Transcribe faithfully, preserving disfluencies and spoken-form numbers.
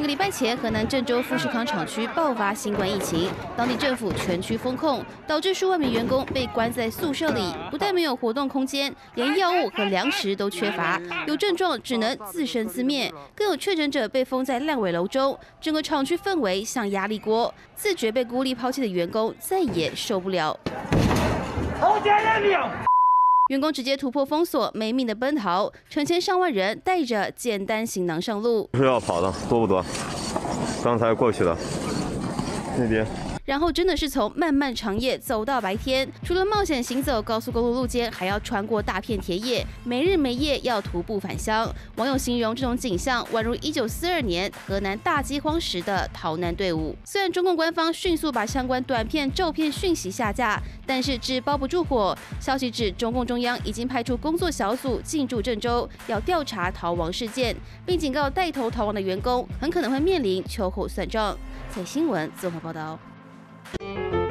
个礼拜前，河南郑州富士康厂区爆发新冠疫情，当地政府全区封控，导致数万名员工被关在宿舍里，不但没有活动空间，连药物和粮食都缺乏，有症状只能自生自灭，更有确诊者被封在烂尾楼中，整个厂区氛围像压力锅，自觉被孤立抛弃的员工再也受不了。 偷奸人命！ 员工直接突破封锁，没命的奔逃，成千上万人带着简单行囊上路。 是要跑的，多不多？刚才过去的那边。 然后真的是从漫漫长夜走到白天，除了冒险行走高速公路路肩，还要穿过大片田野，没日没夜要徒步返乡。网友形容这种景象宛如一九四二年河南大饥荒时的逃难队伍。虽然中共官方迅速把相关短片、照片讯息下架，但是纸包不住火。消息指，中共中央已经派出工作小组进驻郑州，要调查逃亡事件，并警告带头逃亡的员工很可能会面临秋后算账。在新闻综合报道。 Thank you.